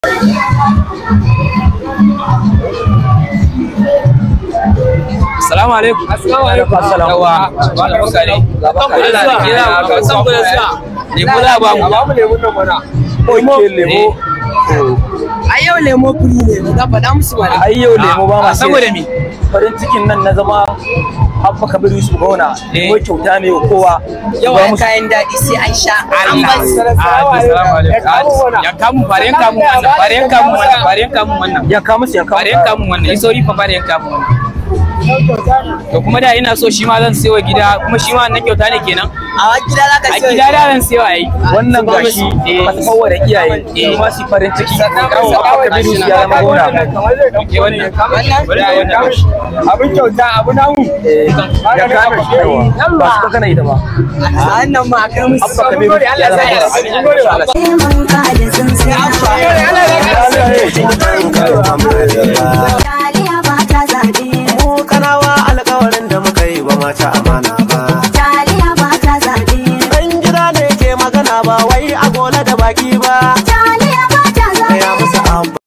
Assalamu alaikum. Assalamu alaikum. Yawa. Barka ne. San ku da zuwa. Lemo za ba mu. Ba mu lemun nan mana. Oke lemo. Ai yau lemo furi ne, ga faɗa musu ba. Ai yau lemo ba ma. Saboda me? Farin cikin nan na zama Abba Kabiru Yusuf Gona. Lemo kyauta ne kowa. Yawa kayan daɗi sai an sha. Assalamu alaikum. Ya kamu bare kamu wannan. Bare kamu wannan. Bare kamu wannan. Ya kamu sai ya kamu. Bare kamu wannan. Sorry fa bare kamu wannan. To kuma da ina so shi ma zan sayo gida kuma shi ma wannan kyauta ne kenan. A gida za ka sayo. A gida da zan sayo ai. Wannan gashi ka tsawo da iyaye kuma su farin ciki. Abba Kabiru ya zama gona. Ke wannan. Abin kyauta abu namu. Ya kame shi yawa. Ba su kana ita ba. Wannan ma kai musu. Abba Kabiru ya zama gona. Kanawa alƙawarin da muka yi ba mata amana ba. Taliya ba ta zaɓe. Ɗan gida ne ke magana ba wai a gola da baki ba.